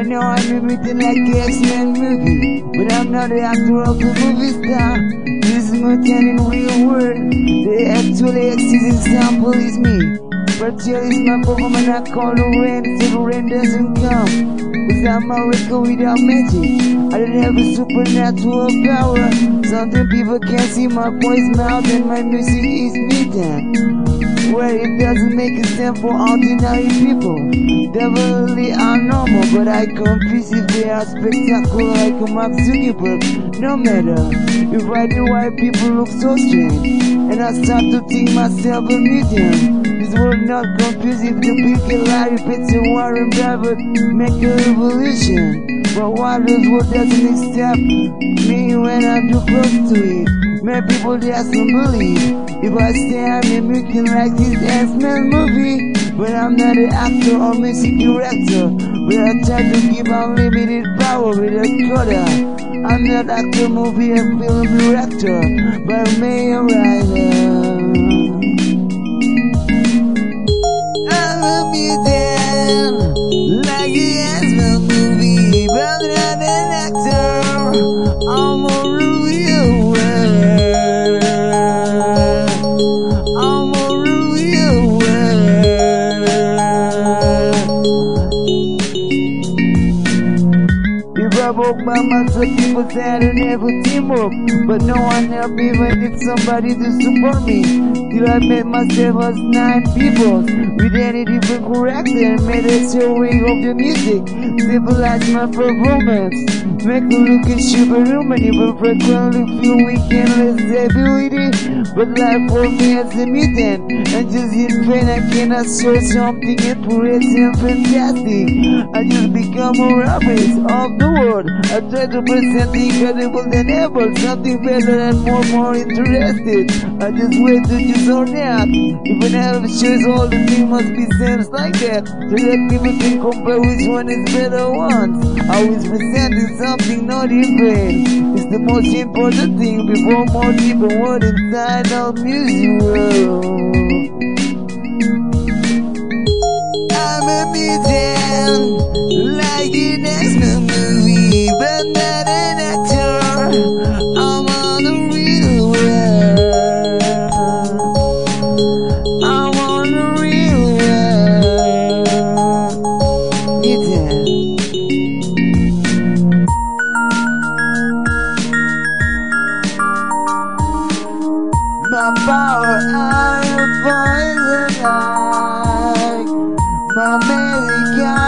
know I'm everything like the X-Men movie, but I'm not the actor of the movie star. This mutant in real world, they actually exist example is me. But here is my performance, I call the rain, so the rain doesn't come. Cause I'm a record without magic, I don't have a supernatural power. Something people can't see my voice mouth, and my music is mutant. Well, it doesn't make a sense for ordinary people. Definitely are normal, but I confuse if they are spectacular like a Mark Zuckerberg. No matter if I do why people look so strange, and I start to think myself a mutant. This world not confused if the big Larry Pitts and Warren Buffett make a revolution. But what does what doesn't accept me when I'm too close to it? Many people just don't believe. If I say I'm a mutant like this X-Men movie, but I'm not an actor or music director, but I try to give unlimited power with a coda. I'm not actor, movie and film director, but I'm a writer. I'm a mutant like the X-Men movie, but I'm not an actor. I'm a real world. I'm a real world. If I broke my muscle, people say I don't ever team up, but no one helped me even if somebody to support me. Till I met myself as 9 people with any different character and made a showing of the music. Stabilize my performance, make a look at superhuman, even frequently feel weak and less ability. But life for me as a mutant, and just in vain I cannot show something accurate and fantastic. I just become a rabbit of the world. I try to present the incredible than ever, something better and more interested. I just wait to choose or not. Even health shows all the things must be same like that, so that people can compare which one is better ones. Always presenting something not different. It's the most important thing before more people word inside of music world. I'm a mutant like an X-Men movie, but not an actor. I'm on the real world. I'm on the real world. Mutant. My power, I am poison like my medication.